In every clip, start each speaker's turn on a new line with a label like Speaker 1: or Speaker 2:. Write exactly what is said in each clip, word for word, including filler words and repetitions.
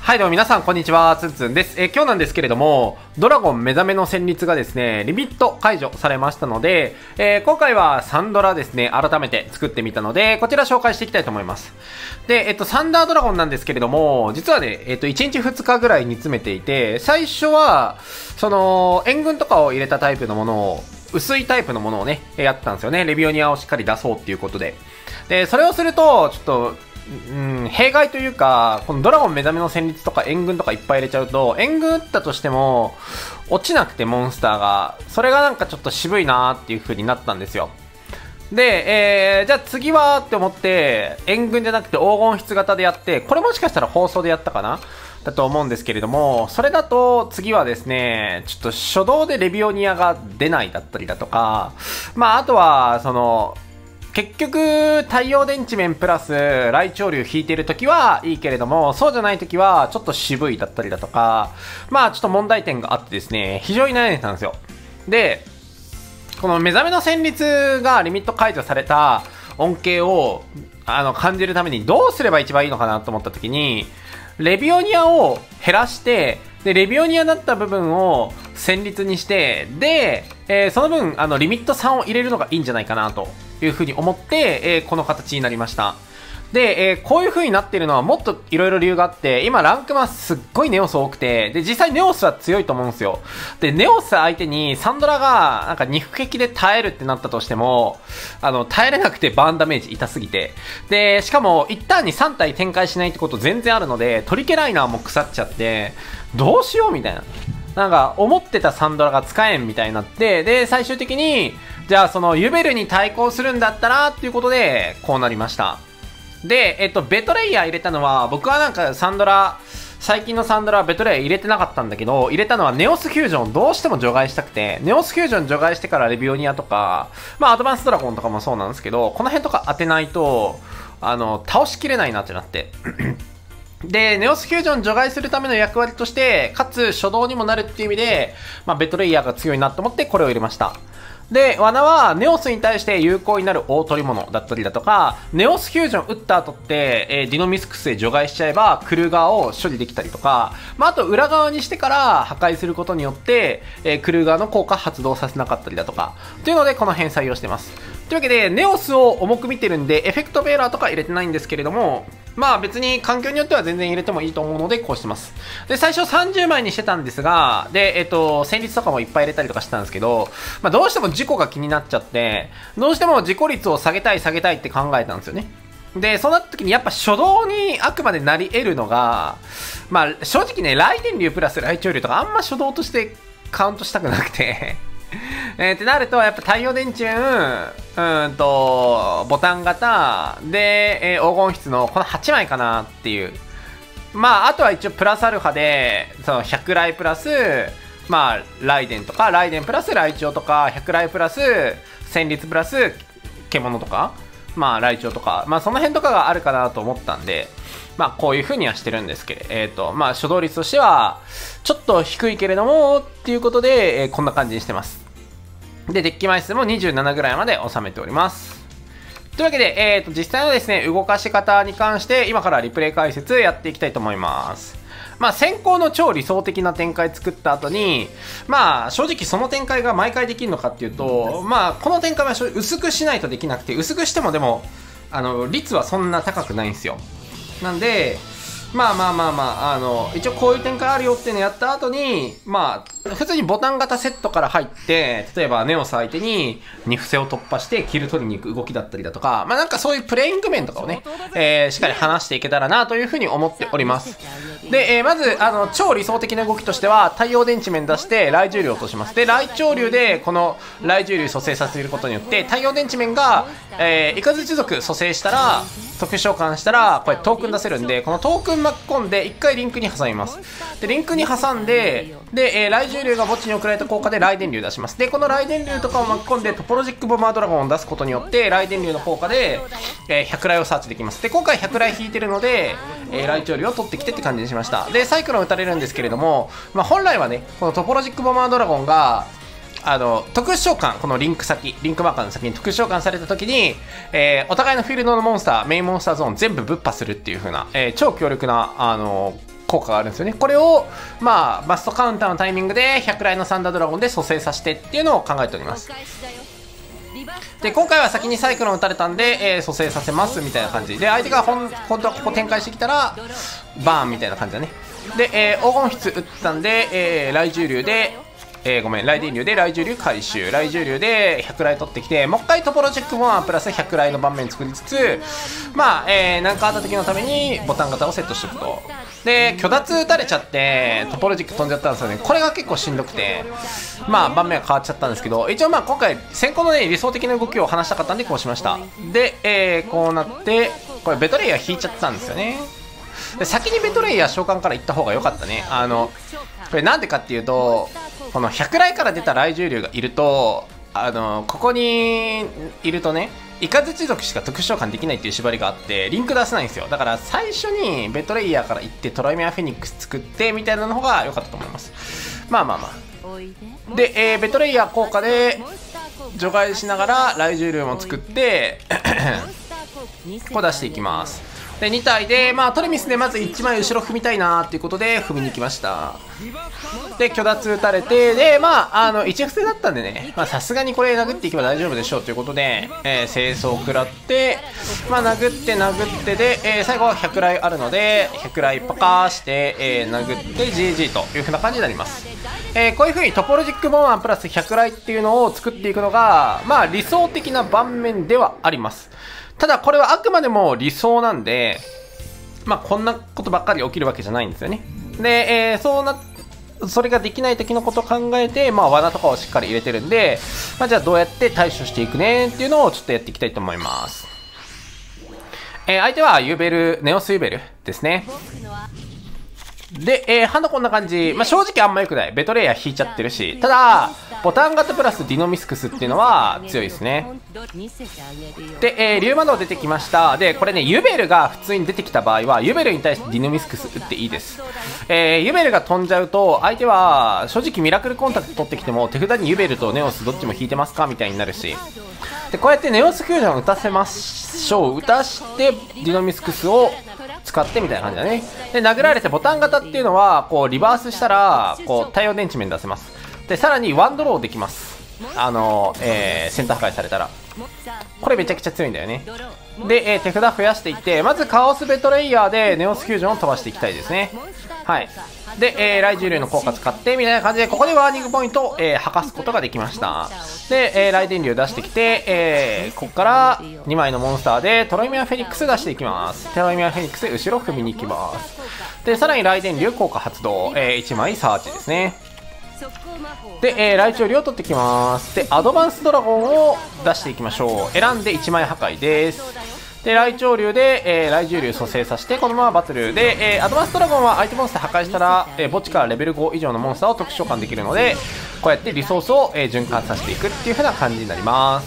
Speaker 1: はいどうも皆さんこんにちは、つんつんです。えー、今日なんですけれども、ドラゴン目覚めの旋律がですね、リミット解除されましたので、えー、今回はサンドラですね、改めて作ってみたので、こちら紹介していきたいと思います。で、えっと、サンダードラゴンなんですけれども、実はね、えっと、いちにちふつかぐらい煮詰めていて、最初は、その、援軍とかを入れたタイプのものを、薄いタイプのものをね、やってたんですよね。レビオニアをしっかり出そうっていうことで。で、それをすると、ちょっと、うん、弊害というか、このドラゴン目覚めの旋律とか援軍とかいっぱい入れちゃうと、援軍打ったとしても、落ちなくてモンスターが、それがなんかちょっと渋いなーっていう風になったんですよ。で、えー、じゃあ次はって思って、援軍じゃなくて黄金筆型でやって、これもしかしたら放送でやったかなだと思うんですけれども、それだと次はですね、ちょっと初動でレビオニアが出ないだったりだとか、まああとは、その、結局、太陽電池面プラス、雷鳥竜引いてるときはいいけれども、そうじゃないときは、ちょっと渋いだったりだとか、まあ、ちょっと問題点があってですね、非常に悩んでたんですよ。で、この目覚めの旋律がリミット解除された恩恵を、あの、感じるためにどうすれば一番いいのかなと思ったときに、レビオニアを減らして、で、レビオニアだった部分を旋律にして、で、えー、その分、あの、リミットさんを入れるのがいいんじゃないかなというふうに思って、えー、この形になりました。で、えー、こういう風になっているのはもっといろいろ理由があって、今ランクマすっごいネオス多くて、で、実際ネオスは強いと思うんですよ。で、ネオス相手にサンドラがなんか肉撃で耐えるってなったとしても、あの、耐えれなくてバーンダメージ痛すぎて。で、しかも一旦にさん体展開しないってこと全然あるので、トリケライナーも腐っちゃって、どうしようみたいな。なんか、思ってたサンドラが使えんみたいになって、で、最終的に、じゃあそのユベルに対抗するんだったらっていうことで、こうなりました。で、えっと、ベトレイヤー入れたのは、僕はなんかサンドラ、最近のサンドラはベトレイヤー入れてなかったんだけど、入れたのはネオスフュージョンをどうしても除外したくて、ネオスフュージョン除外してからレビオニアとか、まあアドバンスドラゴンとかもそうなんですけど、この辺とか当てないと、あの、倒しきれないなってなって。で、ネオスフュージョン除外するための役割として、かつ初動にもなるっていう意味で、まあベトレイヤーが強いなと思ってこれを入れました。で、罠はネオスに対して有効になる大取り物だったりだとか、ネオスフュージョン打った後って、えー、ディノミスクスで除外しちゃえば、クルーガーを処理できたりとか、まあ、あと裏側にしてから破壊することによって、えー、クルーガーの効果発動させなかったりだとか、というのでこの辺採用してます。というわけで、ネオスを重く見てるんで、エフェクトベーラーとか入れてないんですけれども、まあ別に環境によっては全然入れてもいいと思うのでこうしてます。で、最初さんじゅうまいにしてたんですが、で、えっと、旋律とかもいっぱい入れたりとかしてたんですけど、まあどうしても事故が気になっちゃって、どうしても事故率を下げたい下げたいって考えたんですよね。で、そうなった時にやっぱ初動にあくまでなり得るのが、まあ正直ね、雷電流プラス雷鳥流とかあんま初動としてカウントしたくなくて、えー、ってなると、やっぱ太陽電池運、うんと、ボタン型で、えー、黄金筆のこのはちまいかなっていう。まあ、あとは一応プラスアルファで、そのひゃく雷プラス、まあ、雷電とか、雷電プラス雷鳥とか、ひゃく雷プラス、旋律プラス、獣とか、まあ、雷鳥とか、まあ、その辺とかがあるかなと思ったんで、まあ、こういう風にはしてるんですけれど、えっと、まあ、初動率としては、ちょっと低いけれども、っていうことで、えー、こんな感じにしてます。で、デッキ枚数もにじゅうななぐらいまで収めております。というわけで、えっと、実際のですね、動かし方に関して、今からリプレイ解説やっていきたいと思います。まあ、先行の超理想的な展開作った後に、まあ、正直その展開が毎回できるのかっていうと、まあ、この展開は薄くしないとできなくて、薄くしてもでも、あの、率はそんな高くないんですよ。なんで、まあまあまあまあ、あの、一応こういう展開あるよっていうのをやった後に、まあ、普通にボタン型セットから入って、例えばネオス相手にに伏せを突破してキル取りに行く動きだったりだとか、まあなんかそういうプレイング面とかをね、えー、しっかり話していけたらなというふうに思っております。で、えー、まず、あの、超理想的な動きとしては、太陽電池面出して、雷獣竜を落とします。で、雷鳥竜で、この雷獣竜蘇生させることによって、太陽電池面が、えー、イカズチ族蘇生したら、特殊召喚したら、これトークン出せるんで、このトークン巻き込んで、一回リンクに挟みます。で、リンクに挟んで、で、えー、雷獣竜が墓地に送られた効果で雷電竜出します。で、この雷電竜とかを巻き込んで、トポロジックボマードラゴンを出すことによって、雷電竜の効果で、えー、ひゃく雷をサーチできます。で、今回ひゃく雷引いてるので、えー、雷鳥竜を取ってきてって感じにしました。で、サイクロン打たれるんですけれども、まあ、本来はね、このトポロジックボマードラゴンが、あの、特殊召喚、このリンク先、リンクマーカーの先に特殊召喚された時に、えー、お互いのフィールドのモンスター、メインモンスターゾーン全部ぶっ破するっていう風な、えー、超強力な、あの、 効果があるんですよね。これを、まあ、バストカウンターのタイミングでひゃく雷のサンダードラゴンで蘇生させてっていうのを考えております。で、今回は先にサイクロン打たれたんで、えー、蘇生させますみたいな感じで、相手がほん本当はここ展開してきたらバーンみたいな感じだね。で、えー、黄金筆打ったんで、えー、雷獣竜でえー、ごめん、雷電竜で雷獣竜回収、雷獣竜でひゃく雷取ってきて、もう一回トポロジェックワンプラスひゃく雷の盤面作りつつ、まあ、えー、なんかあった時のためにボタン型をセットしておくと。で、虚脱打たれちゃって、トポロジック飛んじゃったんですよね。これが結構しんどくて、まあ、盤面が変わっちゃったんですけど、一応まあ、今回、先行のね、理想的な動きを話したかったんで、こうしました。で、えー、こうなって、これベトレイヤー引いちゃったんですよね。で、先にベトレイヤー召喚から行った方が良かったね。あの、これなんでかっていうと、このひゃく雷から出た雷獣竜がいると、あの、ここにいるとね、イカズチ族しか特殊召喚できないっていう縛りがあって、リンク出せないんですよ。だから最初にベトレイヤーから行ってトライメアフェニックス作ってみたいなの方が良かったと思います。まあまあまあ。で、えー、ベトレイヤー効果で除外しながら雷獣竜も作って、こう出していきます。で、に体で、まあ、トレミスでまずいちまい後ろ踏みたいなーっていうことで踏みに行きました。で、虚脱打たれて、で、まあ、あの、一伏せだったんでね、まあ、さすがにこれ殴っていけば大丈夫でしょうということで、えー、清掃を食らって、まあ、殴って殴ってで、えー、最後はひゃく雷あるので、ひゃく雷パカーして、えー、殴って ジージー という風な感じになります。えー、こういう風にトポロジックボーンプラスひゃく雷っていうのを作っていくのが、まあ、理想的な盤面ではあります。ただこれはあくまでも理想なんで、まあこんなことばっかり起きるわけじゃないんですよね。で、えー、そうな、それができない時のことを考えて、まあ罠とかをしっかり入れてるんで、まあじゃあどうやって対処していくねっていうのをちょっとやっていきたいと思います。えー、相手はユーベル、ネオスユーベルですね。で、えー、ハンドこんな感じ。まあ、正直あんま良くない。ベトレイヤー引いちゃってるし。ただ、ボタン型プラスディノミスクスっていうのは強いですね。で、えー、リュウマド出てきました。で、これね、ユベルが普通に出てきた場合は、ユベルに対してディノミスクス打っていいです。えー、ユベルが飛んじゃうと、相手は、正直ミラクルコンタクト取ってきても、手札にユベルとネオスどっちも引いてますかみたいになるし。で、こうやってネオスフュージョン打たせましょう。打たして、ディノミスクスを、使ってみたいな感じだね。で、殴られてボタン型っていうのは、こう、リバースしたら、こう、太陽電池面出せます。で、さらにワンドローできます。あの、えー、センター破壊されたら。これめちゃくちゃ強いんだよね。で、えー、手札増やしていって、まずカオスベトレイヤーでネオスフュージョンを飛ばしていきたいですね。はい。で、えー、雷獣竜の効果使って、みたいな感じで、ここでワーニングポイントを、えー、吐かすことができました。で、えー、雷電竜出してきて、えー、ここからにまいのモンスターでトロイミアフェニックス出していきます。トロイミアフェニックス、後ろ踏みに行きます。で、さらに雷電竜効果発動、えー、いちまいサーチですね。で、えー、雷鳥竜を取ってきます。で、アドバンスドラゴンを出していきましょう。選んでいちまい破壊です。で、雷鳥竜で、えー、雷獣竜蘇生させて、このままバトルで、えー、アドバンスドラゴンは相手モンスター破壊したら、えー、墓地からレベルご以上のモンスターを特殊召喚できるので、こうやってリソースを、えー、循環させていくっていう風な感じになります。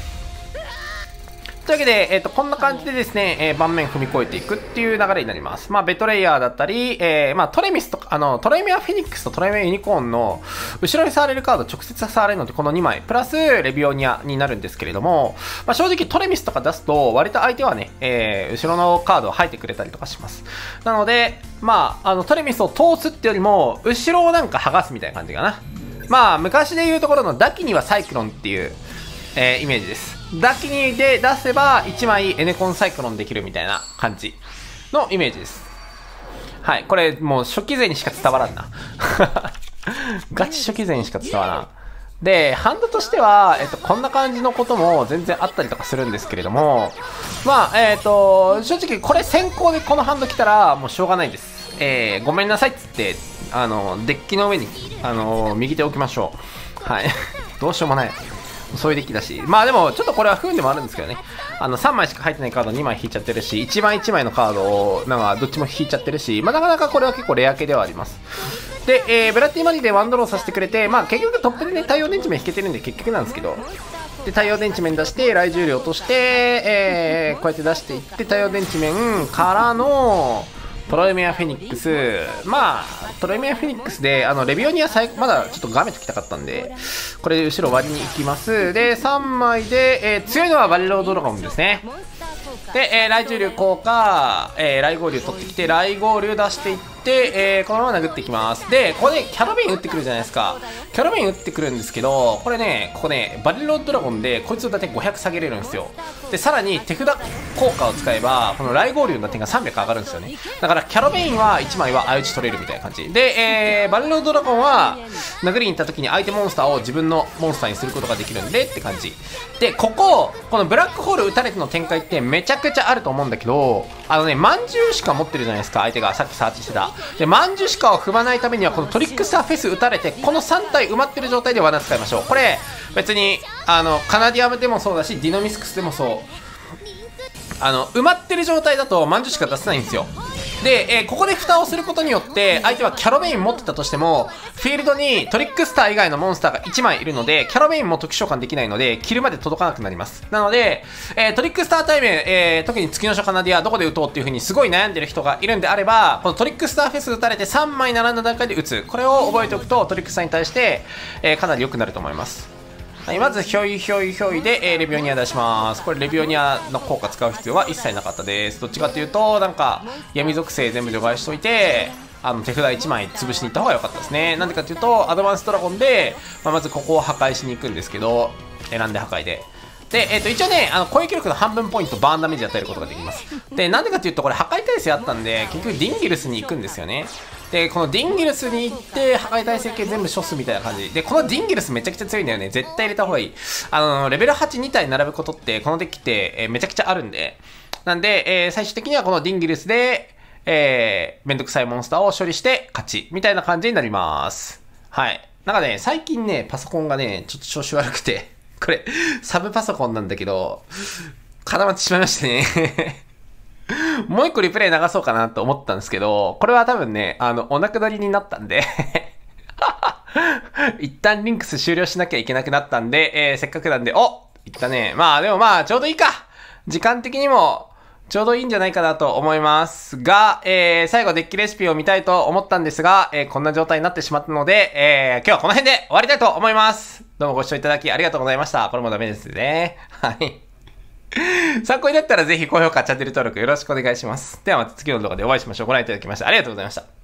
Speaker 1: というわけで、えっと、こんな感じでですね、えー、盤面踏み越えていくっていう流れになります。まあ、ベトレイヤーだったり、えー、まあ、トレミスとか、あの、トレミアフェニックスとトレミアユニコーンの後ろに触れるカード直接触れるのでこのにまい、プラスレビオニアになるんですけれども、まあ、正直トレミスとか出すと、割と相手はね、えー、後ろのカードを吐いてくれたりとかします。なので、まあ、あの、トレミスを通すってよりも、後ろをなんか剥がすみたいな感じかな。まあ、昔で言うところのダキにはサイクロンっていう、えー、イメージです。ダキニで出せばいちまいエネコンサイクロンできるみたいな感じのイメージです。はい。これもう初期勢にしか伝わらんな。ガチ初期勢にしか伝わらん。で、ハンドとしては、えっと、こんな感じのことも全然あったりとかするんですけれども、まあ、えっと、正直これ先行でこのハンド来たらもうしょうがないです。えー、ごめんなさいっつって、あの、デッキの上に、あの、右手を置きましょう。はい。どうしようもない。そういうデッキだし、まあでもちょっとこれは不運でもあるんですけどね、あのさんまいしか入ってないカードにまい引いちゃってるし、いちまいいちまいのカードをなんかどっちも引いちゃってるし、まあなかなかこれは結構レア系ではあります。で、えー、ブラッディマリでワンドローさせてくれて、まあ結局トップでね、太陽電池面引けてるんで結局なんですけど、で、太陽電池面出して、雷獣竜落として、えー、こうやって出していって、太陽電池面からの、トロイメアフェニックス、まあ、トロイメアフェニックスで、あの、レビオニア最まだちょっと画面ときたかったんで、これで後ろ割りに行きます。で、さんまいで、えー、強いのはバリロードラゴンですね。で、えー、雷獣竜効果、えー、雷合竜取ってきて、雷合竜出していっで、えー、このまま殴っていきます。で、ここでキャラベイン打ってくるじゃないですか。キャラベイン打ってくるんですけど、これね、ここね、バリロードラゴンで、こいつをだいたいごひゃく下げれるんですよ。で、さらに手札効果を使えば、この雷合流の点がさんびゃく上がるんですよね。だから、キャラベインはいちまいは相打ち取れるみたいな感じ。で、えー、バリロードラゴンは、殴りに行った時に相手モンスターを自分のモンスターにすることができるんでって感じ。で、ここ、このブラックホール打たれての展開ってめちゃくちゃあると思うんだけど、あのね、まんじゅうしか持ってるじゃないですか、相手が。さっきサーチしてた。で、まんじゅうしかを踏まないためには、このトリックスターフェス打たれて、このさん体埋まってる状態で罠使いましょう。これ、別に、あの、カナディアムでもそうだし、ディノミスクスでもそう。あの、埋まってる状態だとまんじゅうしか出せないんですよ。で、えー、ここで蓋をすることによって、相手はキャロベイン持ってたとしても、フィールドにトリックスター以外のモンスターがいちまいいるので、キャロベインも特殊召喚できないので、キルまで届かなくなります。なので、えー、トリックスター対面、えー、特に月の書カナディアどこで打とうっていう風にすごい悩んでる人がいるんであれば、このトリックスターフェス打たれてさんまい並んだ段階で打つ。これを覚えておくと、トリックスターに対して、えー、かなり良くなると思います。はい、まずひょいひょいひょいで、えー、レビオニア出します。これレビオニアの効果使う必要は一切なかったです。どっちかっていうと、なんか闇属性全部除外しといて、あの手札いちまい潰しに行った方が良かったですね。なんでかっていうと、アドバンスドラゴンで、まあ、まずここを破壊しに行くんですけど、選んで破壊で。で、えっと、一応ね、あの、攻撃力の半分ポイント、バーンダメージ与えることができます。で、なんでかっていうと、これ破壊耐性あったんで、結局ディンギルスに行くんですよね。で、このディンギルスに行って、破壊耐性系全部処すみたいな感じ。で、このディンギルスめちゃくちゃ強いんだよね。絶対入れた方がいい。あの、レベルはちに体並ぶことって、このデッキって、えー、めちゃくちゃあるんで。なんで、えー、最終的にはこのディンギルスで、えー、めんどくさいモンスターを処理して勝ち。みたいな感じになります。はい。なんかね、最近ね、パソコンがね、ちょっと調子悪くて、これ、サブパソコンなんだけど、固まってしまいましてね。もう一個リプレイ流そうかなと思ったんですけど、これは多分ね、あの、お亡くなりになったんで一旦リンクス終了しなきゃいけなくなったんで、えー、せっかくなんで、おいったね。まあでもまあ、ちょうどいいか。時間的にも、ちょうどいいんじゃないかなと思いますが、えー、最後デッキレシピを見たいと思ったんですが、えー、こんな状態になってしまったので、えー、今日はこの辺で終わりたいと思います。どうもご視聴いただきありがとうございました。これもダメですね。はい。参考になったらぜひ高評価、チャンネル登録よろしくお願いします。ではまた次の動画でお会いしましょう。ご覧いただきましてありがとうございました。